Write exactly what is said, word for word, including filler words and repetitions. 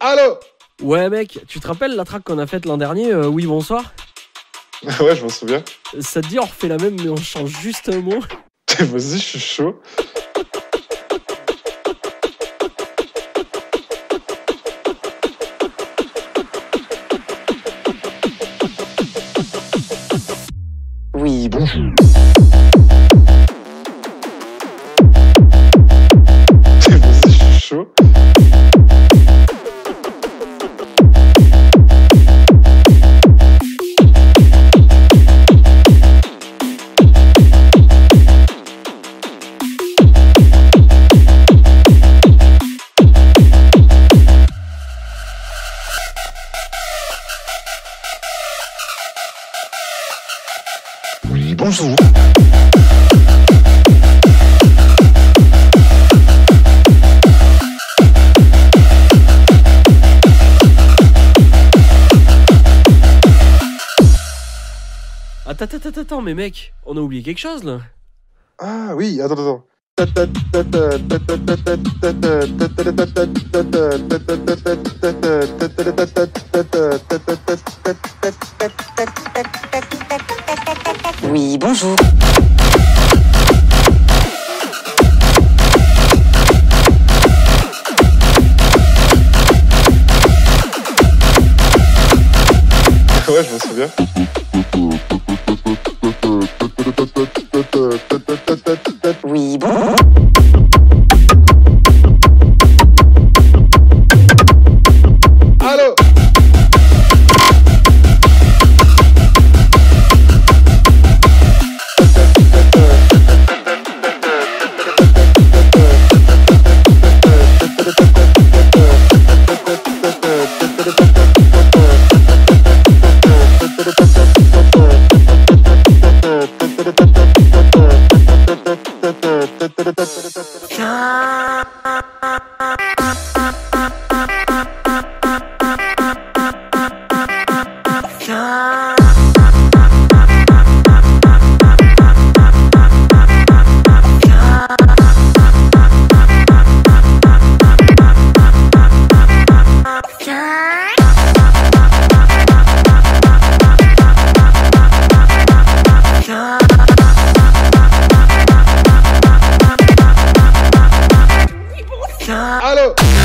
Allô? Ouais mec, tu te rappelles la track qu'on a faite l'an dernier, euh, oui bonsoir? Ouais, je m'en souviens. Ça te dit on refait la même mais on change juste un mot? Vas-y, je suis chaud. Oui, bonjour. Vas-y, je suis chaud. Oui, bonjour. Attends, attends, attends, attends, mais mec, on a oublié quelque chose là. Ah oui, attends, attends. Oui, bonjour. Ouais, je m'en souviens. Oui, bon. Allô? Allô?